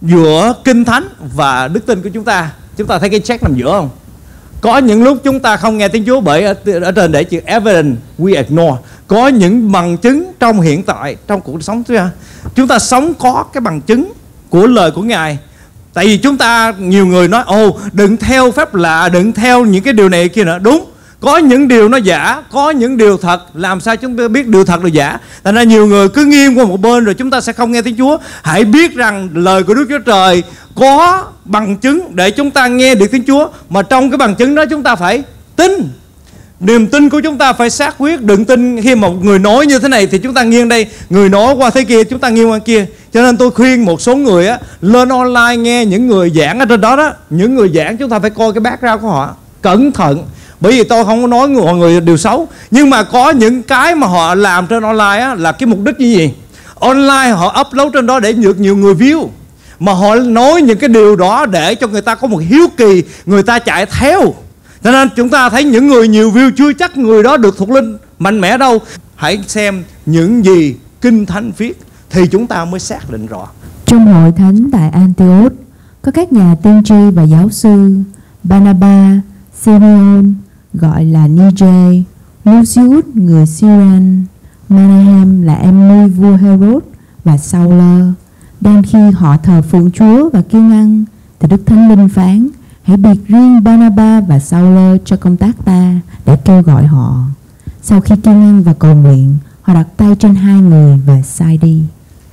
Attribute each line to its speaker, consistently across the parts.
Speaker 1: giữa Kinh Thánh và đức tin của chúng ta. Chúng ta thấy cái check nằm giữa không? Có những lúc chúng ta không nghe tiếng Chúa bởi ở trên để chữ evidence we ignore. Có những bằng chứng trong hiện tại, trong cuộc sống chúng ta sống có cái bằng chứng của lời của Ngài. Tại vì chúng ta, nhiều người nói đừng theo phép lạ, đừng theo những cái điều này kia nữa. Đúng, có những điều nó giả, có những điều thật. Làm sao chúng ta biết điều thật điều giả? Thành ra nhiều người cứ nghiêng qua một bên rồi chúng ta sẽ không nghe tiếng Chúa. Hãy biết rằng lời của Đức Chúa Trời có bằng chứng để chúng ta nghe được tiếng Chúa. Mà trong cái bằng chứng đó chúng ta phải tin. Niềm tin của chúng ta phải xác quyết. Đừng tin khi một người nói như thế này thì chúng ta nghiêng đây, người nói qua thế kia chúng ta nghiêng qua kia. Cho nên tôi khuyên một số người lên online nghe những người giảng ở trên đó. Những người giảng chúng ta phải coi cái background của họ cẩn thận. Bởi vì tôi không có nói mọi người điều xấu, nhưng mà có những cái mà họ làm trên online là cái mục đích như gì? Online họ upload trên đó để được nhiều người view, mà họ nói những cái điều đó để cho người ta có một hiếu kỳ, người ta chạy theo. Cho nên chúng ta thấy những người nhiều view chưa chắc người đó được thuộc linh mạnh mẽ đâu. Hãy xem những gì Kinh Thánh viết thì chúng ta mới xác định rõ.
Speaker 2: Trong hội thánh tại Antioch có các nhà tiên tri và giáo sư Barnabas, Simeon gọi là Niger, Lucius người Syran, Manahem là em nuôi vua Herod và Sauler. Đang khi họ thờ phượng Chúa và kiêng ăn thì Đức Thánh Linh phán: hãy biệt riêng Barnabas và Sauler cho công tác ta, để kêu gọi họ. Sau khi kiêng ăn và cầu nguyện, họ đặt tay trên hai người và sai đi.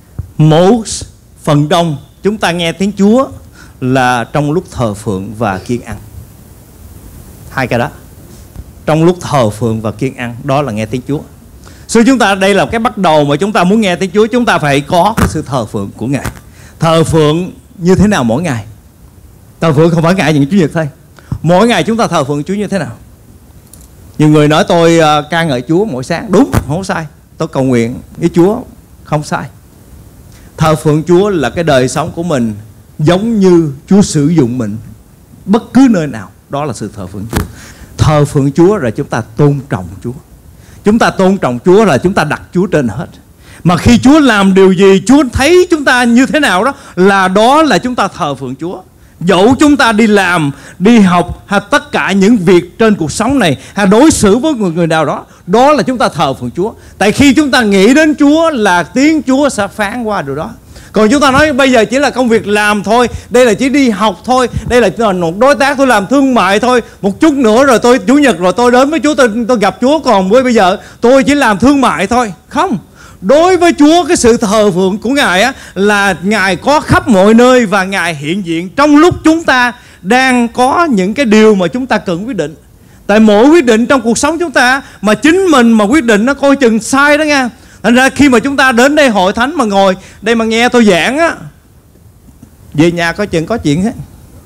Speaker 1: Phần đông chúng ta nghe tiếng Chúa là trong lúc thờ phượng và kiêng ăn. Hai cái đó, trong lúc thờ phượng và kiêng ăn, đó là nghe tiếng Chúa. Chúng ta đây là cái bắt đầu mà chúng ta muốn nghe tiếng Chúa, chúng ta phải có cái sự thờ phượng của Ngài. Thờ phượng như thế nào mỗi ngày? Thờ phượng không phải ngày những Chủ nhật thôi. Mỗi ngày chúng ta thờ phượng Chúa như thế nào? Nhiều người nói tôi ca ngợi Chúa mỗi sáng. Đúng, không sai. Tôi cầu nguyện với Chúa, không sai. Thờ phượng Chúa là cái đời sống của mình giống như Chúa sử dụng mình bất cứ nơi nào. Đó là sự thờ phượng Chúa. Thờ phượng Chúa là chúng ta tôn trọng Chúa. Chúng ta tôn trọng Chúa là chúng ta đặt Chúa trên hết. Mà khi Chúa làm điều gì, Chúa thấy chúng ta như thế nào đó là chúng ta thờ phượng Chúa. Dẫu chúng ta đi làm, đi học hay tất cả những việc trên cuộc sống này, hay đối xử với người nào đó, đó là chúng ta thờ phượng Chúa. Tại khi chúng ta nghĩ đến Chúa là tiếng Chúa sẽ phán qua điều đó. Còn chúng ta nói bây giờ chỉ là công việc làm thôi, đây là chỉ đi học thôi, đây là một đối tác tôi làm thương mại thôi, một chút nữa rồi tôi Chủ nhật rồi tôi đến với Chúa, tôi gặp Chúa, còn với bây giờ tôi chỉ làm thương mại thôi. Không, đối với Chúa cái sự thờ phượng của Ngài là Ngài có khắp mọi nơi và Ngài hiện diện trong lúc chúng ta đang có những cái điều mà chúng ta cần quyết định. Tại mỗi quyết định trong cuộc sống chúng ta mà chính mình mà quyết định nó coi chừng sai đó nha. Thành ra khi mà chúng ta đến đây hội thánh mà ngồi đây mà nghe tôi giảng về nhà coi chừng có chuyện hết.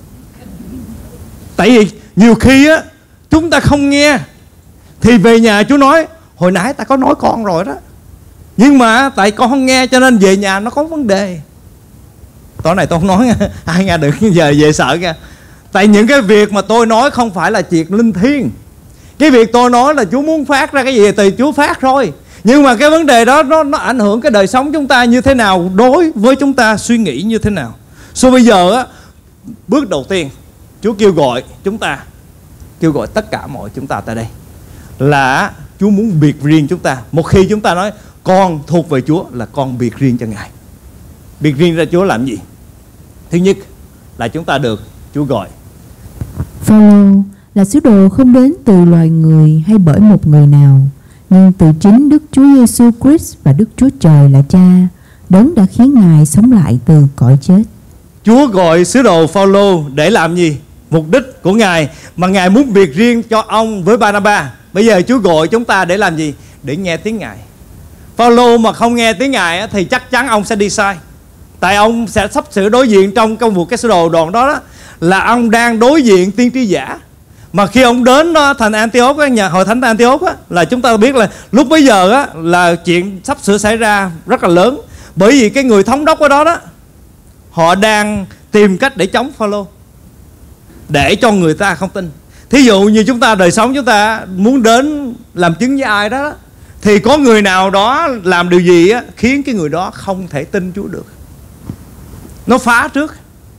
Speaker 1: Tại vì nhiều khi chúng ta không nghe thì về nhà Chúa nói hồi nãy ta có nói con rồi đó, nhưng mà tại con không nghe cho nên về nhà nó có vấn đề. Tối này tôi không nói nha, ai nghe được giờ về sợ nha. Tại những cái việc mà tôi nói không phải là chuyện linh thiêng. Cái việc tôi nói là Chúa muốn phát ra cái gì thì Chúa phát thôi. Nhưng mà cái vấn đề đó nó ảnh hưởng cái đời sống chúng ta như thế nào, đối với chúng ta suy nghĩ như thế nào. Bây giờ bước đầu tiên Chúa kêu gọi chúng ta, kêu gọi tất cả mọi chúng ta tại đây là Chúa muốn biệt riêng chúng ta. Một khi chúng ta nói con thuộc về Chúa là con biệt riêng cho Ngài. Biệt riêng ra Chúa làm gì? Thứ nhất là chúng ta được Chúa gọi.
Speaker 2: Phaolô là sứ đồ không đến từ loài người hay bởi một người nào, nhưng từ chính Đức Chúa Giêsu Christ và Đức Chúa Trời là Cha, Đấng đã khiến Ngài sống lại từ cõi chết.
Speaker 1: Chúa gọi sứ đồ Phaolô để làm gì? Mục đích của Ngài mà Ngài muốn biệt riêng cho ông với Barnabas. Bây giờ Chúa gọi chúng ta để làm gì? Để nghe tiếng Ngài. Phaolô mà không nghe tiếng Ngài thì chắc chắn ông sẽ đi sai. Tại ông sẽ sắp sửa đối diện trong công vụ cái sứ đồ đoạn đó là ông đang đối diện tiên tri giả. Mà khi ông đến thành Antioch, nhà hội thánh Antioch là chúng ta biết là lúc bấy giờ là chuyện sắp sửa xảy ra rất là lớn. Bởi vì cái người thống đốc ở đó họ đang tìm cách để chống Phaolô, để cho người ta không tin. Thí dụ như chúng ta đời sống chúng ta muốn đến làm chứng với ai đó thì có người nào đó làm điều gì khiến cái người đó không thể tin Chúa được. Nó phá trước.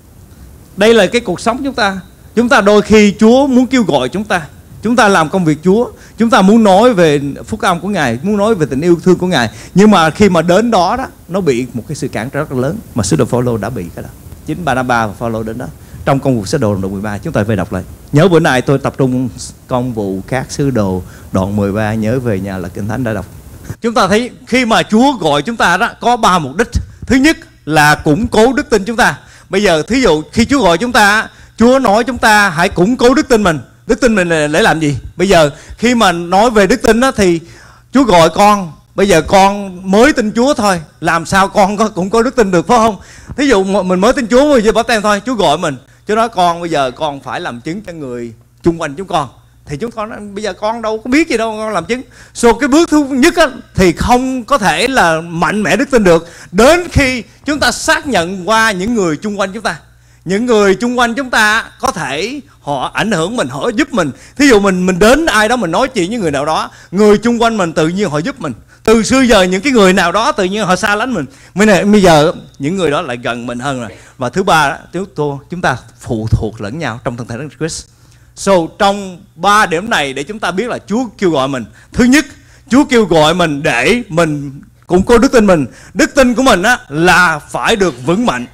Speaker 1: Đây là cái cuộc sống chúng ta. Chúng ta đôi khi Chúa muốn kêu gọi chúng ta làm công việc Chúa, chúng ta muốn nói về phúc âm của Ngài, muốn nói về tình yêu thương của Ngài. Nhưng mà khi mà đến đó đó, nó bị một cái sự cản trở rất là lớn. Mà sứ đồ Phaolô đã bị cái đó. Chính Barnabas và Phaolô đến đó. Trong công vụ sứ đồ đoạn 13, chúng ta phải đọc lại. Nhớ bữa nay tôi tập trung công vụ các sứ đồ đoạn 13, nhớ về nhà là Kinh Thánh đã đọc. Chúng ta thấy khi mà Chúa gọi chúng ta đó có 3 mục đích. Thứ nhất là củng cố đức tin chúng ta. Bây giờ thí dụ khi Chúa gọi chúng ta, Chúa nói chúng ta hãy củng cố đức tin mình. Đức tin mình là để làm gì? Bây giờ khi mà nói về đức tin đó, thì Chúa gọi con, bây giờ con mới tin Chúa thôi, làm sao con cũng có đức tin được, phải không? Thí dụ mình mới tin Chúa, bây giờ báp têm thôi, Chúa gọi mình, Chúa nói con bây giờ con phải làm chứng cho người chung quanh chúng con. Thì chúng con nói, bây giờ con đâu có biết gì đâu, con làm chứng. Cái bước thứ nhất á, thì không có thể là mạnh mẽ đức tin được đến khi chúng ta xác nhận qua những người chung quanh chúng ta. Những người chung quanh chúng ta có thể họ ảnh hưởng mình, họ giúp mình. Thí dụ mình đến ai đó, mình nói chuyện với người nào đó, người chung quanh mình tự nhiên họ giúp mình. Từ xưa giờ những cái người nào đó tự nhiên họ xa lánh mình. Bây giờ những người đó lại gần mình hơn rồi. Và thứ ba, chúng ta phụ thuộc lẫn nhau trong thân thể Đấng Christ. Trong 3 điểm này để chúng ta biết là Chúa kêu gọi mình. Thứ nhất, Chúa kêu gọi mình để mình củng cố đức tin mình. Đức tin của mình á, là phải được vững mạnh.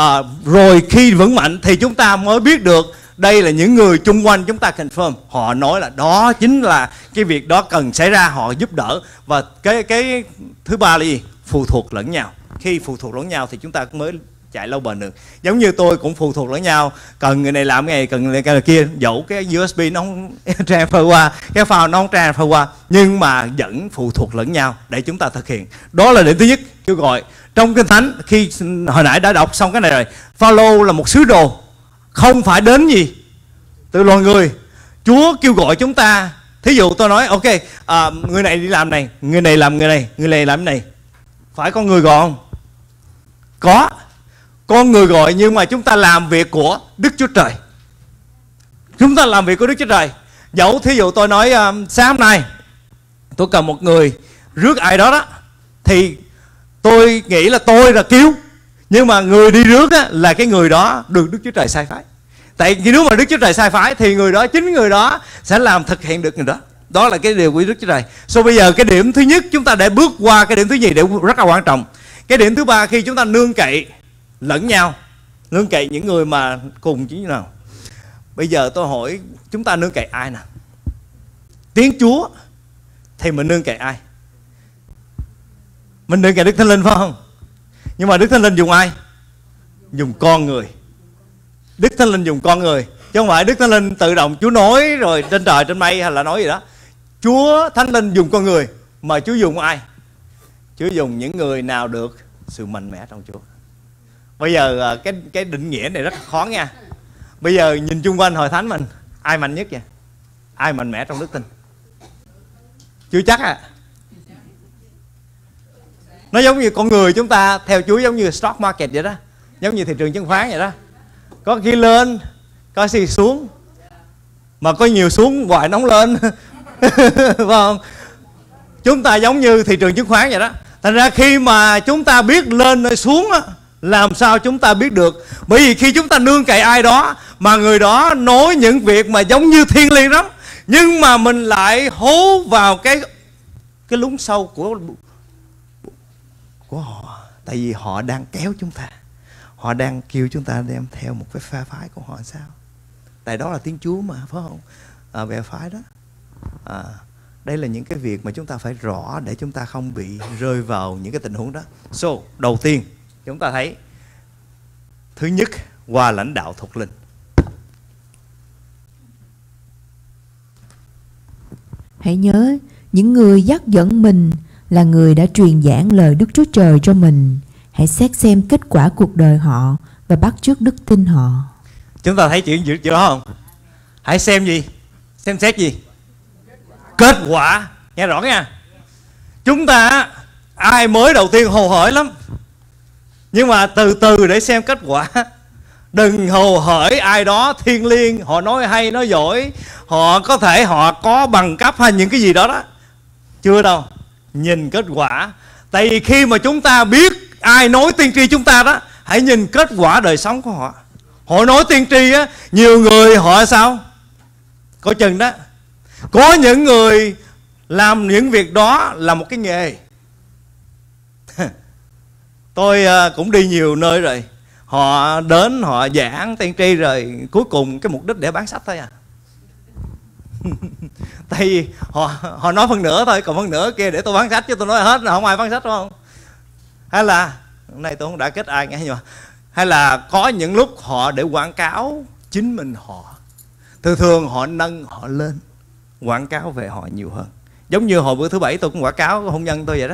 Speaker 1: Rồi khi vững mạnh thì chúng ta mới biết được đây là những người chung quanh chúng ta confirm. Họ nói là đó chính là cái việc đó cần xảy ra, họ giúp đỡ. Và cái thứ ba là gì? Phụ thuộc lẫn nhau. Khi phụ thuộc lẫn nhau thì chúng ta mới chạy lâu bền được. Giống như tôi cũng phụ thuộc lẫn nhau, cần người này làm cái này, cần người này kia, dẫu cái USB nó không transfer qua, cái file nó không transfer qua, nhưng mà vẫn phụ thuộc lẫn nhau để chúng ta thực hiện. Đó là điểm thứ nhất, kêu gọi. Trong Kinh Thánh, khi hồi nãy đã đọc xong cái này rồi, Phaolô là một sứ đồ, không phải đến gì từ loài người. Chúa kêu gọi chúng ta. Thí dụ tôi nói ok, người này đi làm này, người này làm người này, người này làm cái này. Phải con người gọi không? Có con người gọi, nhưng mà chúng ta làm việc của Đức Chúa Trời. Chúng ta làm việc của Đức Chúa Trời. Dẫu thí dụ tôi nói sáng hôm nay tôi cần một người rước ai đó đó, thì tôi nghĩ là tôi là cứu, nhưng mà người đi rước á, là cái người đó được Đức Chúa Trời sai phái. Tại vì nếu mà Đức Chúa Trời sai phái thì người đó, chính người đó sẽ làm thực hiện được người đó. Đó là cái điều của Đức Chúa Trời. Bây giờ cái điểm thứ nhất chúng ta để bước qua cái điểm thứ nhì để rất là quan trọng. Cái điểm thứ ba, khi chúng ta nương cậy lẫn nhau, nương cậy những người mà cùng chứ nào. Bây giờ tôi hỏi chúng ta nương cậy ai nào? Tiếng Chúa thì mình nương cậy ai? Mình nương cậy Đức Thánh Linh phải không? Nhưng mà Đức Thánh Linh dùng ai? Dùng con người. Đức Thánh Linh dùng con người, chứ không phải Đức Thánh Linh tự động Chúa nói rồi trên trời trên mây hay là nói gì đó. Chúa Thánh Linh dùng con người. Mà Chúa dùng ai? Chúa dùng những người nào được sự mạnh mẽ trong Chúa. Bây giờ cái định nghĩa này rất là khó nha. Bây giờ nhìn chung quanh hội thánh mình, ai mạnh nhất vậy? Ai mạnh mẽ trong đức tin? Chưa chắc à. Nó giống như con người chúng ta theo Chúa, giống như stock market vậy đó, giống như thị trường chứng khoán vậy đó. Có khi lên, có khi xuống, mà có nhiều xuống hoài nóng lên. Phải không? Chúng ta giống như thị trường chứng khoán vậy đó. Thành ra khi mà chúng ta biết lên hay xuống á, làm sao chúng ta biết được? Bởi vì khi chúng ta nương cậy ai đó mà người đó nói những việc mà giống như thiêng liêng lắm, nhưng mà mình lại hố vào cái lún sâu của họ. Tại vì họ đang kéo chúng ta, họ đang kêu chúng ta đem theo một cái phe phái của họ sao? Tại đó là tiếng Chúa mà, phải không? Bè phái đó. Đây là những cái việc mà chúng ta phải rõ để chúng ta không bị rơi vào những cái tình huống đó. Đầu tiên chúng ta thấy thứ nhất, qua lãnh đạo thuộc linh.
Speaker 2: Hãy nhớ, những người dắt dẫn mình là người đã truyền giảng lời Đức Chúa Trời cho mình. Hãy xét xem kết quả cuộc đời họ và bắt chước đức tin họ.
Speaker 1: Chúng ta thấy chuyện đó không? Hãy xem gì? Xem xét gì? Kết quả. Nghe rõ nha. Chúng ta ai mới đầu tiên hồ hởi lắm, nhưng mà từ từ để xem kết quả. Đừng hồ hởi ai đó thiêng liêng, họ nói hay nói giỏi, họ có thể họ có bằng cấp hay những cái gì đó đó. Chưa đâu. Nhìn kết quả. Tại vì khi mà chúng ta biết ai nói tiên tri chúng ta đó, Hãy nhìn kết quả đời sống của họ. Họ nói tiên tri á, nhiều người họ sao? Coi chừng đó. Có những người làm những việc đó là một cái nghề. Tôi cũng đi nhiều nơi rồi. Họ đến họ giảng tiên tri rồi cuối cùng cái mục đích để bán sách thôi à. Tại vì họ nói phân nửa thôi, còn phân nửa kia để tôi bán sách, chứ tôi nói hết là không ai bán sách, đúng không? Hay là hôm nay tôi không đã kết ai nghe, nhưng mà hay là có những lúc họ để quảng cáo chính mình họ. Thường họ nâng họ lên, quảng cáo về họ nhiều hơn. Giống như hồi bữa thứ Bảy tôi cũng quảng cáo hôn nhân tôi vậy đó.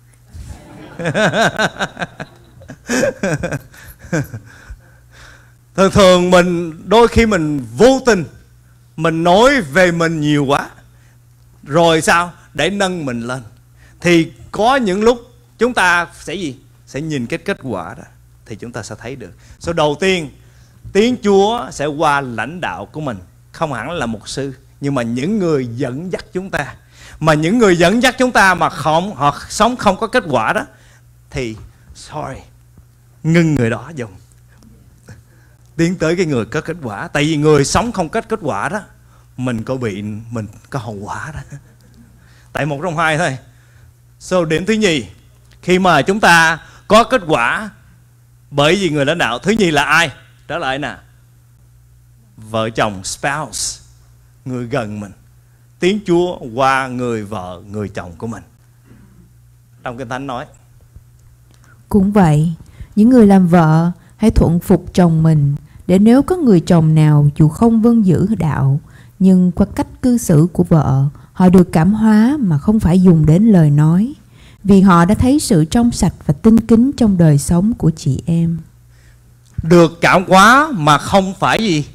Speaker 1: Thường mình đôi khi mình vô tình mình nói về mình nhiều quá, rồi sao để nâng mình lên. Thì có những lúc chúng ta sẽ gì? Sẽ nhìn cái kết quả đó thì chúng ta sẽ thấy được. Số đầu tiên, tiếng Chúa sẽ qua lãnh đạo của mình, không hẳn là mục sư, nhưng mà những người dẫn dắt chúng ta. Mà những người dẫn dắt chúng ta mà họ sống không có kết quả đó, thì sorry, ngưng người đó dùng, tiến tới cái người có kết quả. Tại vì người sống không kết quả đó, mình có hậu quả đó. Tại một trong hai thôi. So, điểm thứ nhì, khi mà chúng ta có kết quả bởi vì người lãnh đạo, thứ nhì là ai? Trở lại nè, vợ chồng, spouse, người gần mình. Tiếng Chúa qua người vợ, người chồng của mình. Trong Kinh Thánh nói
Speaker 2: cũng vậy, những người làm vợ hãy thuận phục chồng mình, để nếu có người chồng nào dù không vâng giữ đạo, nhưng qua cách cư xử của vợ, họ được cảm hóa mà không phải dùng đến lời nói, vì họ đã thấy sự trong sạch và tinh kính trong đời sống của chị em.
Speaker 1: Được cảm hóa mà không phải gì?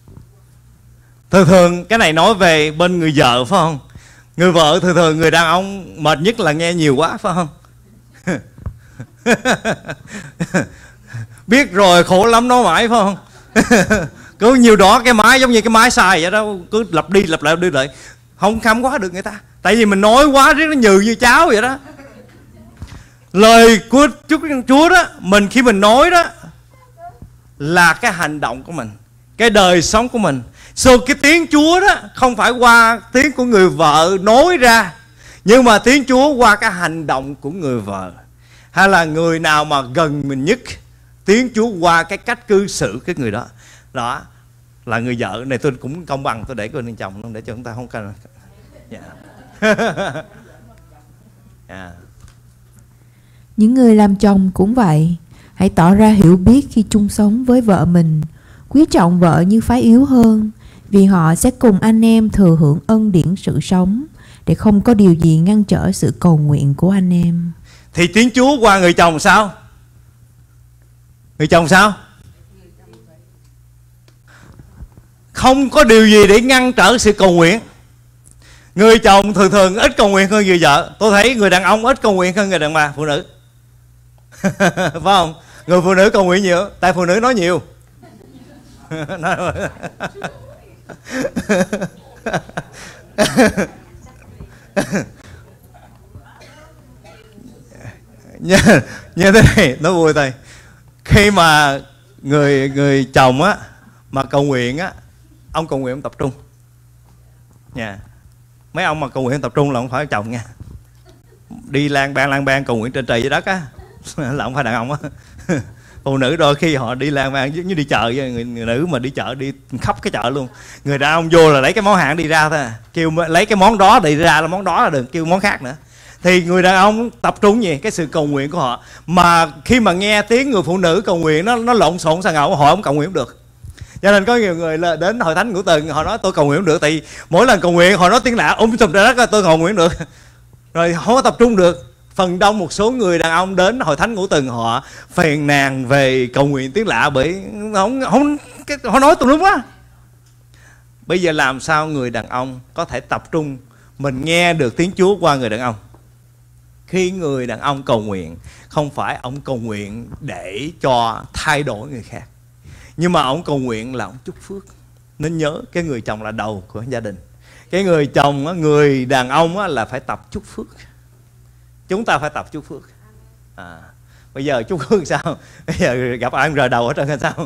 Speaker 1: Thường cái này nói về bên người vợ phải không? Người vợ thường người đàn ông mệt nhất là nghe nhiều quá phải không? Biết rồi khổ lắm nói mãi phải không? Cứ nhiều đó cái máy giống như cái máy xài vậy đó, cứ lặp đi lặp lại không khám quá được người ta. Tại vì mình nói quá riết nó nhừ như cháo vậy đó. Lời của Chúa đó, mình khi mình nói đó là cái hành động của mình, cái đời sống của mình. So cái tiếng Chúa đó không phải qua tiếng của người vợ nói ra, nhưng mà tiếng Chúa qua cái hành động của người vợ. Hay là người nào mà gần mình nhất, tiếng Chúa qua cái cách cư xử cái người đó. Đó là người vợ. Này tôi cũng công bằng, tôi để cô người chồng luôn để cho chúng ta không cần. Yeah.
Speaker 2: Những người làm chồng cũng vậy, hãy tỏ ra hiểu biết khi chung sống với vợ mình, quý trọng vợ như phái yếu hơn, vì họ sẽ cùng anh em thừa hưởng ân điển sự sống, để không có điều gì ngăn trở sự cầu nguyện của anh em.
Speaker 1: Thì tiếng Chúa qua người chồng sao? Người chồng sao? Không có điều gì để ngăn trở sự cầu nguyện. Người chồng thường ít cầu nguyện hơn người vợ. Tôi thấy người đàn ông ít cầu nguyện hơn người đàn bà, phụ nữ. Phải không? Người phụ nữ cầu nguyện nhiều, tại phụ nữ nói nhiều. Như thế này, nó vui thôi. Khi mà người chồng á mà cầu nguyện á, ông cầu nguyện ông tập trung nha. Mấy ông mà cầu nguyện tập trung là không phải chồng nha. Đi lang bang cầu nguyện trên trời dưới đất á là không phải đàn ông á. Phụ nữ đôi khi họ đi lang bang như đi chợ với người nữ mà đi chợ đi khắp cái chợ luôn. Người đàn ông vô là lấy cái món hàng đi ra thôi, kêu lấy cái món đó đi ra là món đó, là đừng kêu món khác nữa. Thì người đàn ông tập trung gì? Cái sự cầu nguyện của họ. Mà khi mà nghe tiếng người phụ nữ cầu nguyện nó lộn xộn sang ngầu, họ không cầu nguyện không được. Cho nên có nhiều người đến hội thánh ngũ tuần họ nói tôi cầu nguyện không được, tại vì mỗi lần cầu nguyện họ nói tiếng lạ sùm ra đất tôi cầu nguyện không được. Rồi không có tập trung được. Phần đông một số người đàn ông đến hội thánh ngũ tuần họ phàn nàn về cầu nguyện tiếng lạ, bởi họ nói tùm lum quá. Bây giờ làm sao người đàn ông có thể tập trung mình nghe được tiếng Chúa qua người đàn ông? Khi người đàn ông cầu nguyện, không phải ông cầu nguyện để cho thay đổi người khác, nhưng mà ông cầu nguyện là ông chúc phước. Nên nhớ cái người chồng là đầu của gia đình. Cái người chồng, người đàn ông là phải tập chúc phước. Chúng ta phải tập chúc phước. Bây giờ chúc phước sao? Bây giờ gặp ai rờ đầu ở trên sao?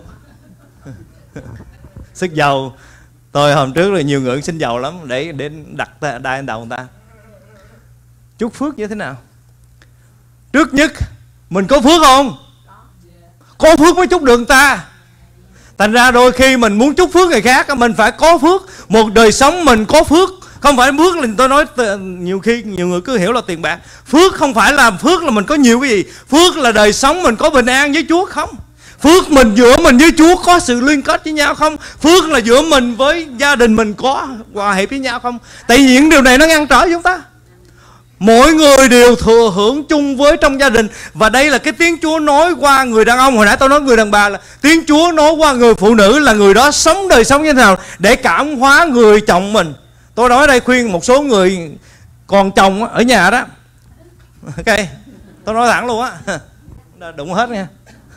Speaker 1: Sức dầu. Tôi hôm trước là nhiều người xin dầu lắm để đặt đai đầu người ta. Chúc phước như thế nào? Trước nhất mình có phước không? Có phước mới chúc được người ta. Thành ra đôi khi mình muốn chúc phước người khác, mình phải có phước. Một đời sống mình có phước. Không phải phước là tôi nói nhiều khi nhiều người cứ hiểu là tiền bạc. Phước không phải là phước là mình có nhiều cái gì. Phước là đời sống mình có bình an với Chúa không? Phước mình giữa mình với Chúa có sự liên kết với nhau không? Phước là giữa mình với gia đình mình có hòa hiệp với nhau không? Tại vì những điều này nó ngăn trở chúng ta. Mỗi người đều thừa hưởng chung với trong gia đình. Và đây là cái tiếng Chúa nói qua người đàn ông. Hồi nãy tôi nói người đàn bà là tiếng Chúa nói qua người phụ nữ, là người đó sống đời sống như thế nào để cảm hóa người chồng mình. Tôi nói đây khuyên một số người còn chồng ở nhà đó. Ok, tôi nói thẳng luôn á, đụng hết nha.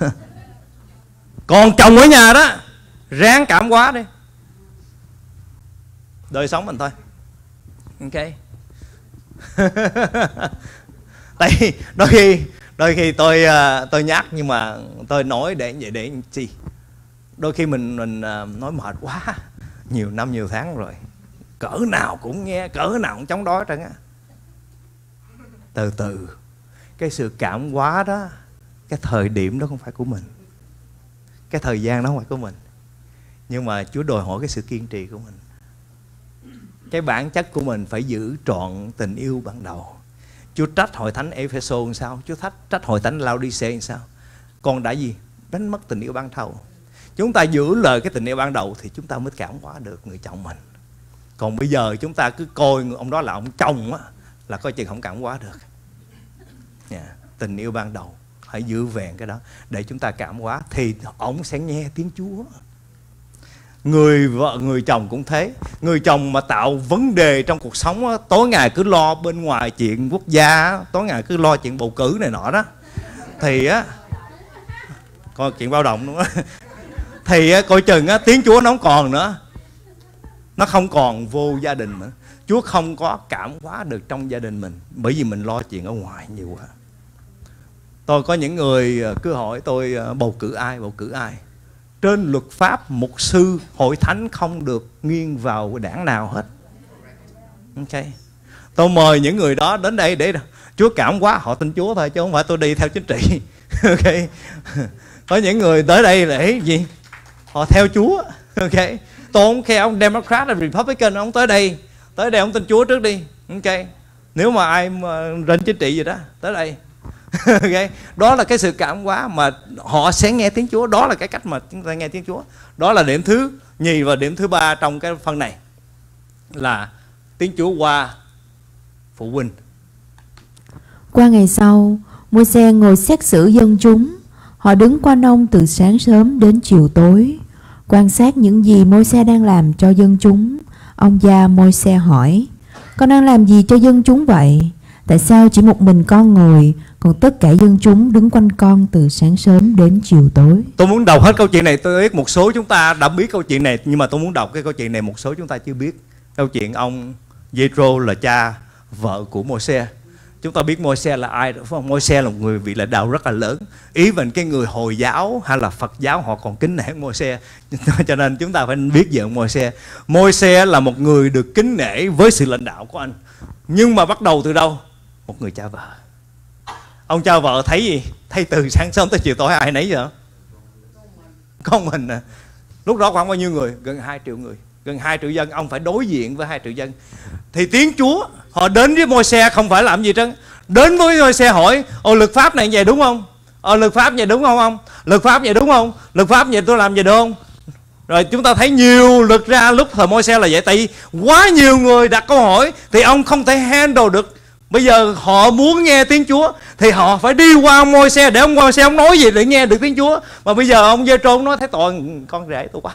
Speaker 1: Còn chồng ở nhà đó, ráng cảm hóa đi. Đời sống mình thôi. Ok. Tại đôi khi tôi nhắc, nhưng mà tôi nói để vậy để chi? Đôi khi mình nói mệt quá, nhiều năm nhiều tháng rồi, cỡ nào cũng nghe, cỡ nào cũng chống đối trơn á. Từ từ, cái sự cảm hóa đó, cái thời điểm đó không phải của mình, cái thời gian đó không phải của mình, nhưng mà Chúa đòi hỏi cái sự kiên trì của mình. Cái bản chất của mình phải giữ trọn tình yêu ban đầu. Chúa trách hội thánh Ephesos làm sao? Chúa trách hội thánh Laodice làm sao? Còn đã gì? Đánh mất tình yêu ban đầu. Chúng ta giữ lời cái tình yêu ban đầu thì chúng ta mới cảm hóa được người chồng mình. Còn bây giờ chúng ta cứ coi ông đó là ông chồng á, là coi chừng không cảm hóa được. Tình yêu ban đầu hãy giữ vẹn cái đó để chúng ta cảm hóa, thì ông sẽ nghe tiếng Chúa. Người vợ người chồng cũng thế. Người chồng mà tạo vấn đề trong cuộc sống á, tối ngày cứ lo bên ngoài chuyện quốc gia, tối ngày cứ lo chuyện bầu cử này nọ đó, thì á, coi chuyện bao đồng đúng đó, thì á, coi chừng á, tiếng Chúa nó không còn nữa, nó không còn vô gia đình nữa. Chúa không có cảm hóa được trong gia đình mình, bởi vì mình lo chuyện ở ngoài nhiều quá. Tôi có những người cứ hỏi tôi bầu cử ai. Trên luật pháp, mục sư, hội thánh không được nghiêng vào đảng nào hết. Ok. Tôi mời những người đó đến đây để Chúa cảm hóa họ tin Chúa thôi, chứ không phải tôi đi theo chính trị. Ok. Có những người tới đây để gì? Họ theo Chúa. Ok. Tôi không khe ông Democrat hay Republican, ông tới đây ông tin Chúa trước đi. Ok. Nếu mà ai mà rên chính trị gì đó, tới đây. Okay. Đó là cái sự cảm hóa mà họ sẽ nghe tiếng Chúa. Đó là cái cách mà chúng ta nghe tiếng Chúa. Đó là điểm thứ nhì. Và điểm thứ ba trong cái phần này là tiếng Chúa qua phụ huynh.
Speaker 2: Qua ngày sau, Môi-se ngồi xét xử dân chúng. Họ đứng quanh ông từ sáng sớm đến chiều tối, quan sát những gì Môi-se đang làm cho dân chúng. Ông già Môi-se hỏi: Con đang làm gì cho dân chúng vậy? Tại sao chỉ một mình con ngồi, còn tất cả dân chúng đứng quanh con từ sáng sớm đến chiều tối?
Speaker 1: Tôi muốn đọc hết câu chuyện này. Tôi biết một số chúng ta đã biết câu chuyện này, nhưng mà tôi muốn đọc cái câu chuyện này một số chúng ta chưa biết. Câu chuyện ông Giê-rô là cha vợ của Môi-se. Chúng ta biết Môi-se là ai đó, phải không? Môi-se là một người vị lãnh đạo rất là lớn. Even cái người Hồi giáo hay là Phật giáo họ còn kính nể Môi-se. Cho nên chúng ta phải biết về Môi-se. Môi-se là một người được kính nể với sự lãnh đạo của anh. Nhưng mà bắt đầu từ đâu? Một người cha vợ. Ông cha vợ thấy gì? Thấy từ sáng sớm tới chiều tối ai nấy vậy? Con mình à. Lúc đó khoảng bao nhiêu người? Gần 2 triệu người. Gần 2 triệu dân. Ông phải đối diện với 2 triệu dân. Thì tiếng Chúa, họ đến với Môi-se không phải làm gì trơn. Đến với Môi-se hỏi: luật pháp này vậy đúng không? Luật pháp vậy đúng không ông? Luật pháp vậy đúng không? Luật pháp vậy tôi làm vậy được không? Rồi chúng ta thấy nhiều luật ra lúc thời Môi-se là vậy. Tại vì quá nhiều người đặt câu hỏi thì ông không thể handle được. Bây giờ họ muốn nghe tiếng Chúa thì họ phải đi qua Môi-se, để ông Môi-se ông nói gì để nghe được tiếng Chúa. Mà bây giờ ông Giê-rô nói thấy tội con rể tôi quá.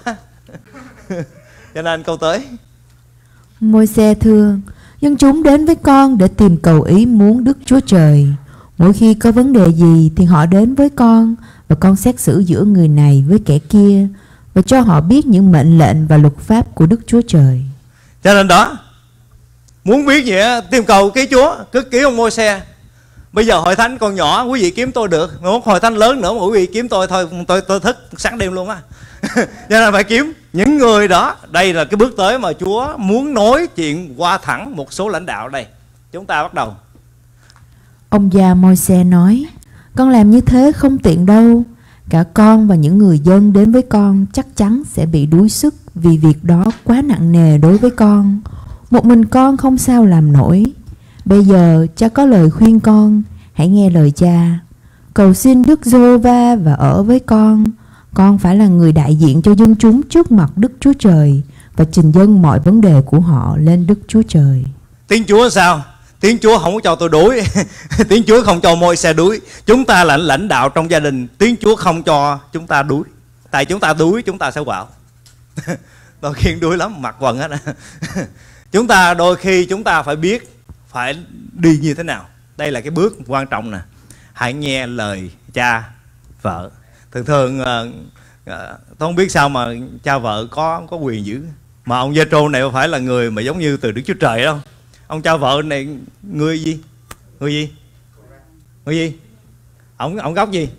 Speaker 1: Cho nên câu tới:
Speaker 2: Môi-se thưa: Dân chúng đến với con để tìm cầu ý muốn Đức Chúa Trời. Mỗi khi có vấn đề gì thì họ đến với con, và con xét xử giữa người này với kẻ kia, và cho họ biết những mệnh lệnh và luật pháp của Đức Chúa Trời.
Speaker 1: Cho nên đó, muốn biết gì á, tìm cầu ký Chúa, cứ ký ông Môi-se. Bây giờ hội thánh còn nhỏ quý vị kiếm tôi được, mà hội thánh lớn nữa mà quý vị kiếm tôi thôi tôi thức sáng đêm luôn á. Cho nên phải kiếm những người đó. Đây là cái bước tới mà Chúa muốn nói chuyện qua thẳng một số lãnh đạo đây. Chúng ta bắt đầu.
Speaker 2: Ông già Môi-se nói: con làm như thế không tiện đâu. Cả con và những người dân đến với con chắc chắn sẽ bị đuối sức, vì việc đó quá nặng nề đối với con. Một mình con không sao làm nổi. Bây giờ cha có lời khuyên con, hãy nghe lời cha. Cầu xin Đức Giê-hô-va và ở với con. Con phải là người đại diện cho dân chúng trước mặt Đức Chúa Trời và trình dâng mọi vấn đề của họ lên Đức Chúa Trời.
Speaker 1: Tiếng Chúa sao? Tiếng Chúa không có cho tôi đuối. Tiếng Chúa không cho Môi-se đuối. Chúng ta là lãnh đạo trong gia đình, tiếng Chúa không cho chúng ta đuối. Tại chúng ta đuối chúng ta sẽ quạo. Đôi khi đuối lắm, mặt quần hết. Chúng ta đôi khi chúng ta phải biết phải đi như thế nào. Đây là cái bước quan trọng nè. Hãy nghe lời cha vợ. Thường tôi không biết sao mà cha vợ có quyền dữ. Mà ông Giê-trô này phải là người mà giống như từ Đức Chúa Trời đâu. Ông cha vợ này người gì? Người gì? Người gì? Ông gốc gì?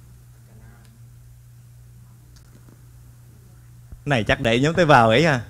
Speaker 1: Này chắc để nhóm tế bào ấy ha.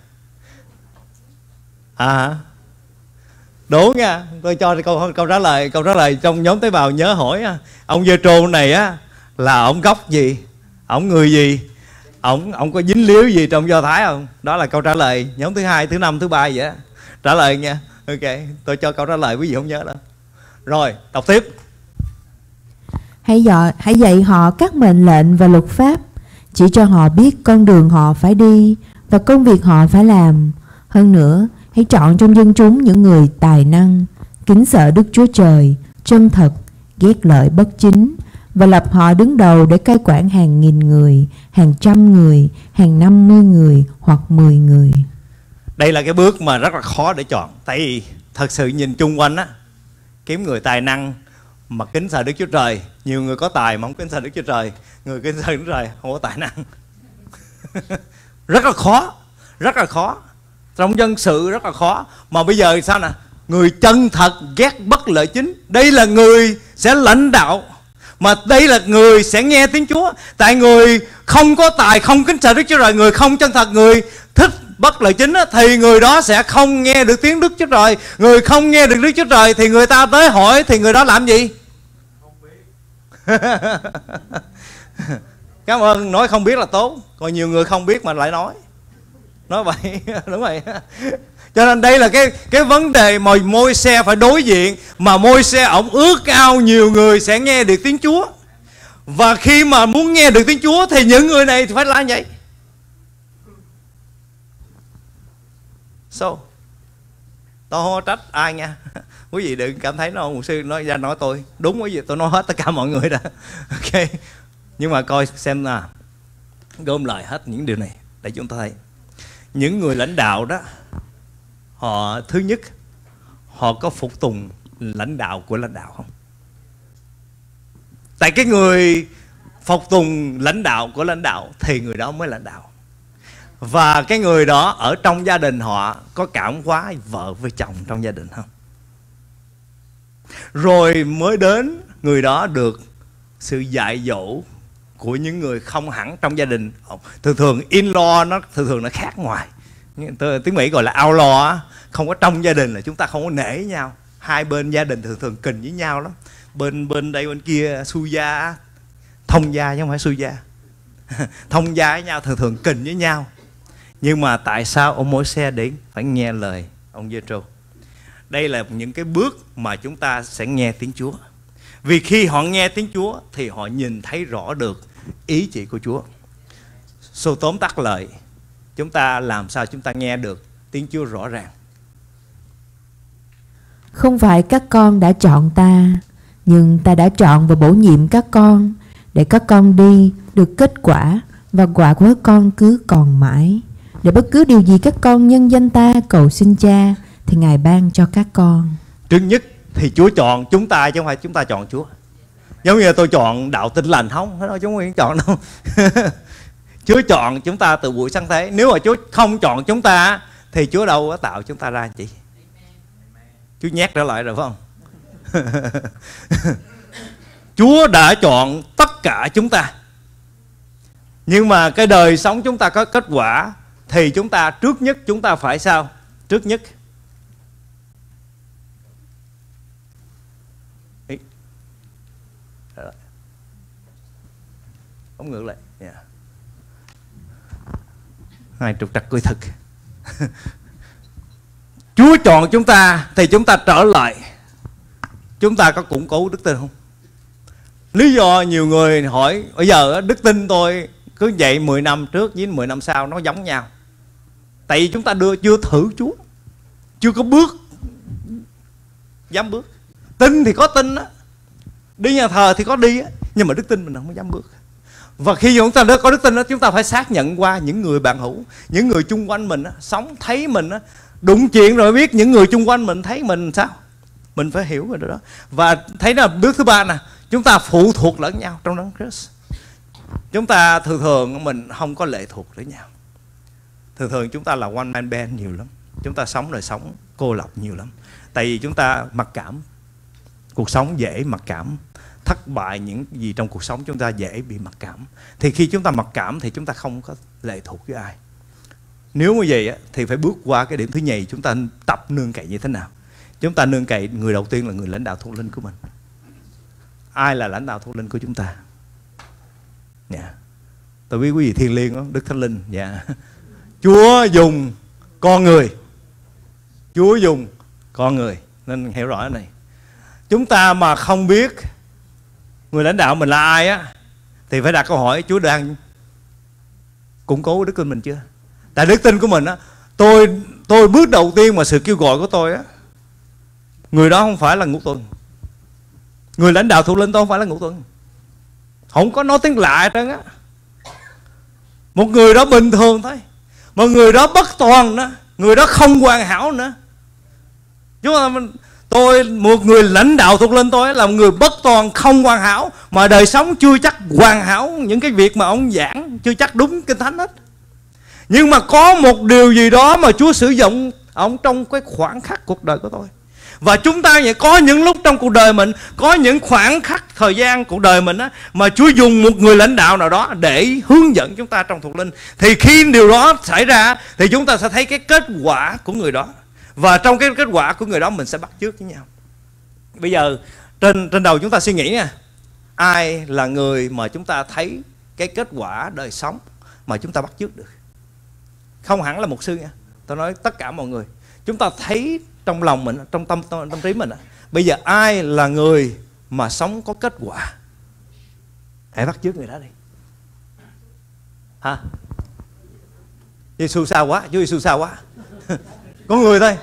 Speaker 1: À, đúng nha. Tôi cho câu trả lời trong nhóm tế bào nhớ hỏi. Ông Giê-trô này á là ông gốc gì? Ông người gì? Ông có dính líu gì trong Do Thái không? Đó là câu trả lời nhóm thứ 2, thứ 5, thứ 3 vậy đó. Trả lời nha. Ok, tôi cho câu trả lời quý vị không nhớ đâu. Rồi, đọc tiếp.
Speaker 2: Hãy dạy họ các mệnh lệnh và luật pháp, chỉ cho họ biết con đường họ phải đi và công việc họ phải làm. Hơn nữa, hãy chọn trong dân chúng những người tài năng, kính sợ Đức Chúa Trời, chân thật, ghét lợi bất chính, và lập họ đứng đầu để cai quản hàng nghìn người, hàng trăm người, hàng 50 người hoặc 10 người.
Speaker 1: Đây là cái bước mà rất là khó để chọn. Tại vì thật sự nhìn chung quanh á, kiếm người tài năng mà kính sợ Đức Chúa Trời. Nhiều người có tài mà không kính sợ Đức Chúa Trời. Người kính sợ Đức Chúa Trời không có tài năng. Rất là khó. Rất là khó. Trong dân sự rất là khó. Mà bây giờ sao nè? Người chân thật ghét bất lợi chính. Đây là người sẽ lãnh đạo. Mà đây là người sẽ nghe tiếng Chúa. Tại người không có tài, không kính sợ Đức Chúa Trời, người không chân thật, người thích bất lợi chính, thì người đó sẽ không nghe được tiếng Đức Chúa Trời. Người không nghe được Đức Chúa Trời thì người ta tới hỏi thì người đó làm gì? Không biết. Cảm ơn, nói không biết là tốt. Còn nhiều người không biết mà lại nói vậy. Đúng vậy. Cho nên đây là cái vấn đề mà Môi-se phải đối diện. Mà Môi-se ổng ước ao nhiều người sẽ nghe được tiếng Chúa. Và khi mà muốn nghe được tiếng Chúa thì những người này phải làm vậy. Tôi không có trách ai nha. Quý vị đừng cảm thấy nó mục sư nói ra nói tôi. Đúng quý vị, tôi nói hết tất cả mọi người đó. Ok. Nhưng mà coi xem nào, gom lại hết những điều này để chúng ta thấy. Những người lãnh đạo đó, họ thứ nhất, họ có phục tùng lãnh đạo của lãnh đạo không? Tại cái người phục tùng lãnh đạo của lãnh đạo thì người đó mới lãnh đạo. Và cái người đó ở trong gia đình họ có cảm hóa vợ với chồng trong gia đình không? Rồi mới đến người đó được sự dạy dỗ của những người không hẳn trong gia đình. Thường in-law nó thường nó khác ngoài. Tiếng Mỹ gọi là outlaw, không có trong gia đình là chúng ta không có nể nhau. Hai bên gia đình thường kình với nhau lắm. Bên đây bên kia xu gia, thông gia chứ không phải xu gia. Thông gia với nhau thường kình với nhau. Nhưng mà tại sao ông Môi-se đến phải nghe lời ông Giê-trô? Đây là những cái bước mà chúng ta sẽ nghe tiếng Chúa. Vì khi họ nghe tiếng Chúa thì họ nhìn thấy rõ được ý chỉ của Chúa. Tóm tắt lại, chúng ta làm sao chúng ta nghe được tiếng Chúa rõ ràng?
Speaker 2: Không phải các con đã chọn ta, nhưng ta đã chọn và bổ nhiệm các con để các con đi được kết quả, và quả của các con cứ còn mãi. Để bất cứ điều gì các con nhân danh ta cầu xin Cha thì Ngài ban cho các con.
Speaker 1: Trước nhất thì Chúa chọn chúng ta chứ không phải chúng ta chọn Chúa. Giống như tôi chọn đạo Tin Lành không? Chúng tôi không chọn đâu. Chúa chọn chúng ta từ buổi sáng thế. Nếu mà Chúa không chọn chúng ta thì Chúa đâu có tạo chúng ta ra chị. Chúa nhét trở lại rồi phải không? Chúa đã chọn tất cả chúng ta. Nhưng mà cái đời sống chúng ta có kết quả thì chúng ta trước nhất chúng ta phải sao? Trước nhất không ngược lại. Yeah. 20 trật cưỡi thực. Chúa chọn chúng ta thì chúng ta trở lại. Chúng ta có củng cố đức tin không? Lý do nhiều người hỏi bây giờ đức tin tôi cứ dạy 10 năm trước với 10 năm sau nó giống nhau. Tại vì chúng ta chưa thử Chúa, chưa có bước dám bước. Tin thì có tin á, đi nhà thờ thì có đi á, nhưng mà đức tin mình không dám bước. Và khi chúng ta có đức tin đó, chúng ta phải xác nhận qua những người bạn hữu, những người chung quanh mình á, sống thấy mình á, đụng chuyện rồi biết những người chung quanh mình thấy mình sao. Mình phải hiểu về đó. Và thấy là bước thứ ba nè, chúng ta phụ thuộc lẫn nhau trong Đấng Christ. Chúng ta thường mình không có lệ thuộc lẫn nhau. Thường chúng ta là one man band nhiều lắm. Chúng ta sống đời sống cô lập nhiều lắm. Tại vì chúng ta mặc cảm. Cuộc sống dễ mặc cảm. Thất bại những gì trong cuộc sống chúng ta dễ bị mặc cảm. Thì khi chúng ta mặc cảm thì chúng ta không có lệ thuộc với ai. Nếu như vậy thì phải bước qua cái điểm thứ nhì, chúng ta tập nương cậy như thế nào. Chúng ta nương cậy người đầu tiên là người lãnh đạo thuộc linh của mình. Ai là lãnh đạo thuộc linh của chúng ta? Yeah. Tôi biết quý vị thiêng liêng đó, Đức Thánh Linh. Yeah. Chúa dùng con người. Chúa dùng con người. Nên hiểu rõ cái này. Chúng ta mà không biết người lãnh đạo mình là ai á, thì phải đặt câu hỏi Chúa đang củng cố đức tin mình chưa? Tại đức tin của mình á, tôi bước đầu tiên mà sự kêu gọi của tôi á, người đó không phải là ngũ tuần. Người lãnh đạo thuộc linh tôi không phải là ngũ tuần. Không có nói tiếng lạ hết trơn á. Một người đó bình thường thôi. Một người đó bất toàn nữa. Người đó không hoàn hảo nữa. Chúng ta một người lãnh đạo thuộc linh tôi là một người bất toàn, không hoàn hảo, mà đời sống chưa chắc hoàn hảo. Những cái việc mà ông giảng chưa chắc đúng Kinh Thánh hết. Nhưng mà có một điều gì đó mà Chúa sử dụng ông trong cái khoảng khắc cuộc đời của tôi. Và chúng ta vậy, có những lúc trong cuộc đời mình, có những khoảng khắc thời gian cuộc đời mình á, mà Chúa dùng một người lãnh đạo nào đó để hướng dẫn chúng ta trong thuộc linh. Thì khi điều đó xảy ra thì chúng ta sẽ thấy cái kết quả của người đó. Và trong cái kết quả của người đó mình sẽ bắt chước với nhau. Bây giờ trên đầu chúng ta suy nghĩ nha, ai là người mà chúng ta thấy cái kết quả đời sống mà chúng ta bắt chước được? Không hẳn là mục sư nha, tôi nói tất cả mọi người. Chúng ta thấy trong lòng mình, trong tâm trí mình, bây giờ ai là người mà sống có kết quả? Hãy bắt chước người đó đi. Hả? Giê-xu sao quá, Chúa Giê-xu sao quá. Có người thôi.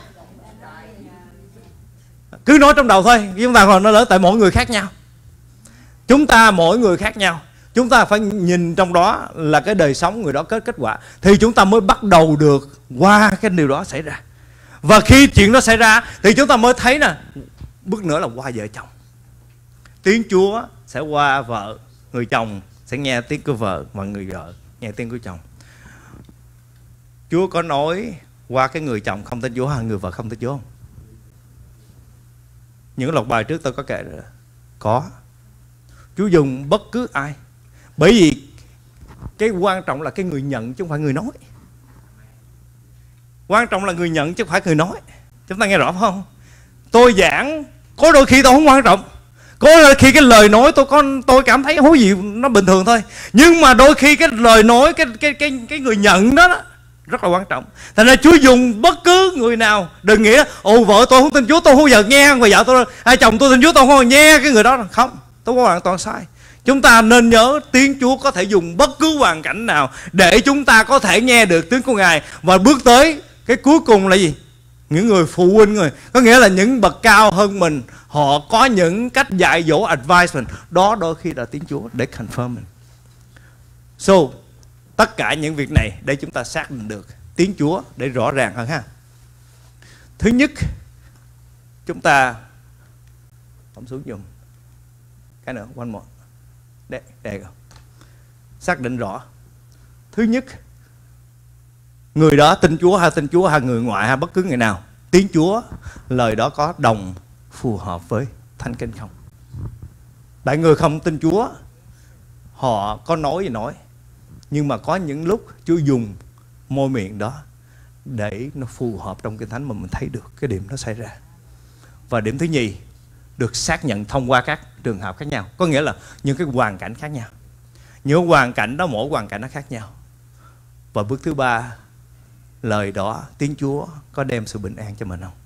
Speaker 1: Cứ nói trong đầu thôi, chúng ta còn nói lớn, tại mỗi người khác nhau. Chúng ta mỗi người khác nhau. Chúng ta phải nhìn trong đó là cái đời sống người đó kết quả, thì chúng ta mới bắt đầu được qua cái điều đó xảy ra. Và khi chuyện đó xảy ra thì chúng ta mới thấy nè, bước nữa là qua vợ chồng. Tiếng Chúa sẽ qua vợ, người chồng sẽ nghe tiếng của vợ, và người vợ nghe tiếng của chồng. Chúa có nói qua cái người chồng không tin Chúa hay người vợ không tin Chúa không? Những loạt bài trước tôi có kể rồi. Có. Chúa dùng bất cứ ai. Bởi vì cái quan trọng là cái người nhận chứ không phải người nói. Quan trọng là người nhận chứ không phải người nói. Chúng ta nghe rõ không? Tôi giảng, có đôi khi tôi không quan trọng. Có đôi khi cái lời nói tôi cảm thấy hối gì nó bình thường thôi. Nhưng mà đôi khi cái lời nói, cái người nhận đó rất là quan trọng. Thành ra Chúa dùng bất cứ người nào. Đừng nghĩ ồ vợ tôi không tin Chúa, tôi không bao giờ nghe. Và vợ tôi, hai chồng tôi tin Chúa, tôi không bao giờ nghe cái người đó. Không, tôi có hoàn toàn sai. Chúng ta nên nhớ tiếng Chúa có thể dùng bất cứ hoàn cảnh nào để chúng ta có thể nghe được tiếng của Ngài. Và bước tới cái cuối cùng là gì? Những người phụ huynh người, có nghĩa là những bậc cao hơn mình, họ có những cách dạy dỗ, advice mình. Đó đôi khi là tiếng Chúa để confirm mình. So, tất cả những việc này để chúng ta xác định được tiếng Chúa để rõ ràng hơn ha. Thứ nhất, chúng ta không xuống dùng cái nữa, one more. Đây xác định rõ. Thứ nhất, người đó tin Chúa hay người ngoại hay bất cứ người nào, tiếng Chúa lời đó có đồng phù hợp với Thánh Kinh không. Tại người không tin Chúa, họ có nói gì nói, nhưng mà có những lúc Chúa dùng môi miệng đó để nó phù hợp trong Kinh Thánh mà mình thấy được cái điểm nó xảy ra. Và điểm thứ nhì, được xác nhận thông qua các trường hợp khác nhau, có nghĩa là những cái hoàn cảnh khác nhau. Những hoàn cảnh đó, mỗi hoàn cảnh nó khác nhau. Và bước thứ ba, lời đó, tiếng Chúa có đem sự bình an cho mình không?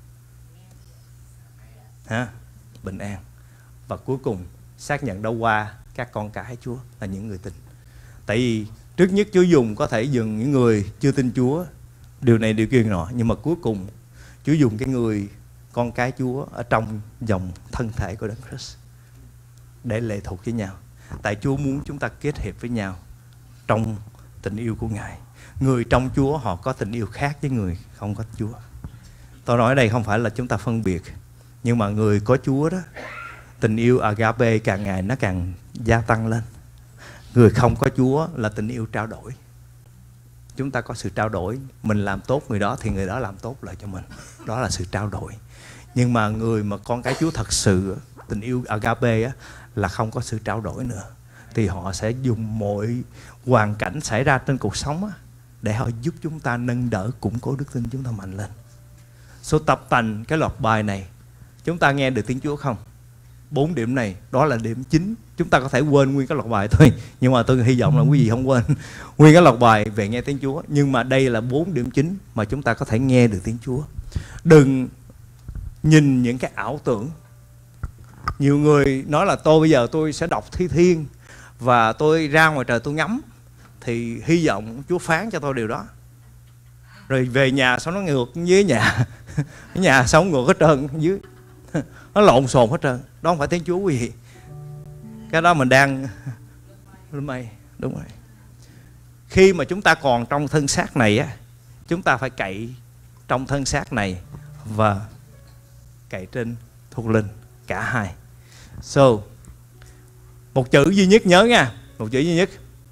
Speaker 1: Ha? Bình an. Và cuối cùng xác nhận đâu qua các con cái Chúa là những người tin. Tại vì trước nhất Chúa dùng có thể dùng những người chưa tin Chúa, điều này điều kia nọ, nhưng mà cuối cùng Chúa dùng cái người con cái Chúa ở trong dòng thân thể của Đấng Christ để lệ thuộc với nhau. Tại Chúa muốn chúng ta kết hiệp với nhau trong tình yêu của Ngài. Người trong Chúa họ có tình yêu khác với người không có Chúa. Tôi nói ở đây không phải là chúng ta phân biệt, nhưng mà người có Chúa đó, tình yêu agape càng ngày nó càng gia tăng lên. Người không có Chúa là tình yêu trao đổi. Chúng ta có sự trao đổi, mình làm tốt người đó thì người đó làm tốt lại cho mình. Đó là sự trao đổi. Nhưng mà người mà con cái Chúa thật sự, tình yêu agape á, là không có sự trao đổi nữa. Thì họ sẽ dùng mọi hoàn cảnh xảy ra trên cuộc sống á, để họ giúp chúng ta nâng đỡ, củng cố đức tin chúng ta mạnh lên. Số tập tành cái loạt bài này, chúng ta nghe được tiếng Chúa không? 4 điểm này, đó là điểm chính. Chúng ta có thể quên nguyên cái loạt bài thôi, nhưng mà tôi hy vọng là quý vị không quên nguyên cái loạt bài về nghe tiếng Chúa. Nhưng mà đây là 4 điểm chính mà chúng ta có thể nghe được tiếng Chúa. Đừng nhìn những cái ảo tưởng. Nhiều người nói là tôi bây giờ tôi sẽ đọc Thi Thiên và tôi ra ngoài trời tôi ngắm, thì hy vọng Chúa phán cho tôi điều đó. Rồi về nhà sao nó ngược với nhà cái nhà sao ngược hết trơn dưới, nó lộn xộn hết trơn. Đó không phải tiếng Chúa quý vị. Cái đó mình đang mây. Đúng rồi. Khi mà chúng ta còn trong thân xác này á, chúng ta phải cậy trong thân xác này và cậy trên thuộc linh, cả hai. So, một chữ duy nhất nhớ nha, một chữ duy nhất.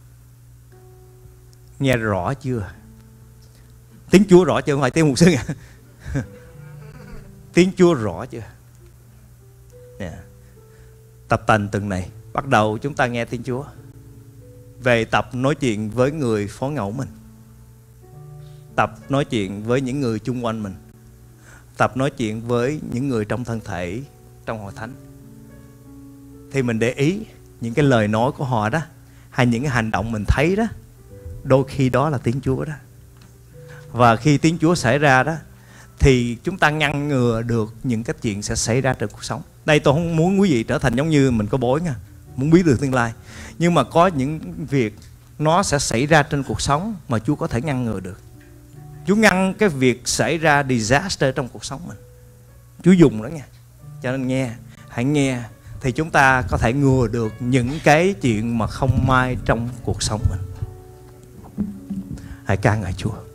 Speaker 1: Nghe rõ chưa? Tiếng Chúa rõ chưa? Không phải tiếng mục sư nha. Tiếng Chúa rõ chưa? Yeah. Tập tành từng này, bắt đầu chúng ta nghe tiếng Chúa. Về tập nói chuyện với người phó ngẫu mình, tập nói chuyện với những người chung quanh mình, tập nói chuyện với những người trong thân thể, trong hội thánh. Thì mình để ý những cái lời nói của họ đó, hay những cái hành động mình thấy đó, đôi khi đó là tiếng Chúa đó. Và khi tiếng Chúa xảy ra đó, thì chúng ta ngăn ngừa được những cái chuyện sẽ xảy ra trong cuộc sống. Đây tôi không muốn quý vị trở thành giống như mình có bối nha, muốn biết được tương lai. Nhưng mà có những việc nó sẽ xảy ra trên cuộc sống mà Chúa có thể ngăn ngừa được. Chúa ngăn cái việc xảy ra disaster trong cuộc sống mình. Chúa dùng đó nha. Cho nên nghe, hãy nghe, thì chúng ta có thể ngừa được những cái chuyện mà không may trong cuộc sống mình. Hãy ca ngợi Chúa.